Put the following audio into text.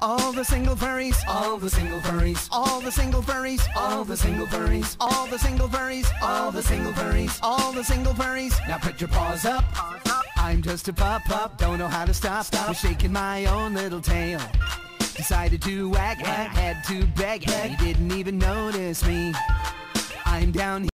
All the single furries, all the single furries, all the single furries, all the single furries, all the single furries, all the single furries, all the single furries. Now put your paws up. I'm just a pup, don't know how to stop. I'm shaking my own little tail. Decided to wag, had to beg, he didn't even notice me. I'm down here.